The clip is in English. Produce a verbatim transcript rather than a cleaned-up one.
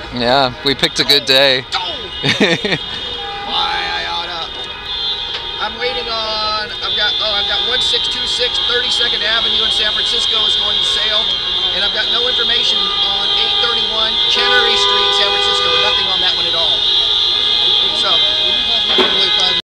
Yeah, we picked a good day. Why I oughta. I'm waiting on. I've got. Oh, I've got one six two six thirty-second Avenue in San Francisco is going.